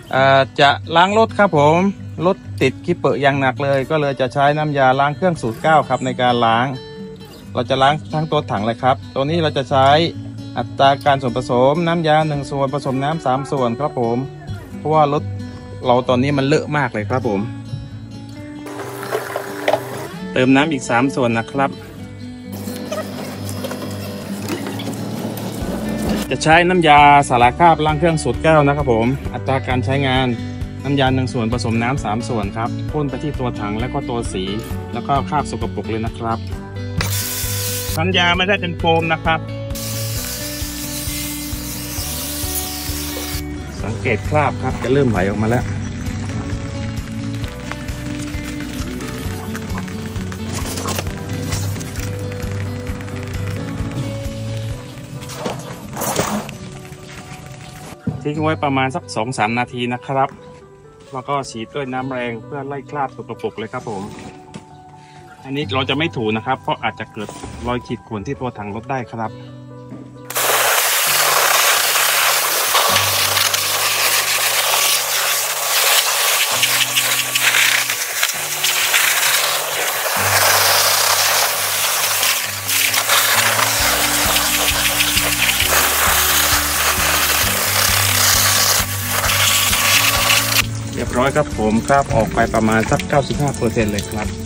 จะล้างรถครับผมรถติดขี้เปอะอย่างหนักเลยก็เลยจะใช้น้ำยาล้างเครื่องสูตร9ครับในการล้างเราจะล้างทั้งตัวถังเลยครับตัวนี้เราจะใช้อัตราการส่วนผสมน้ำยา1 ส่วนผสมน้ำ3 ส่วนครับผมเพราะว่ารถเราตอนนี้มันเลอะมากเลยครับผมเติมน้ำอีก3 ส่วนนะครับจะใช้น้ำยาสารคราบล้างเครื่องสูตร9นะครับผมอัตราการใช้งานน้ำยา1 ส่วนผสมน้ำ3 ส่วนครับพ่นไปที่ตัวถังแล้วก็ตัวสีแล้วก็คราบสกปรกเลยนะครับน้ำยาไม่ได้เป็นโฟมนะครับสังเกตคราบครับจะเริ่มไหลออกมาแล้วทิ้งไว้ประมาณสัก 2-3 นาทีนะครับแล้วก็ฉีดด้วยน้ำแรงเพื่อไล่คราบสกปรกเลยครับผมอันนี้เราจะไม่ถูนะครับเพราะอาจจะเกิดรอยขีดข่วนที่ตัวถังรถได้ครับเรียบร้อยครับผมคราบออกไปประมาณสัก 95% เลยครับ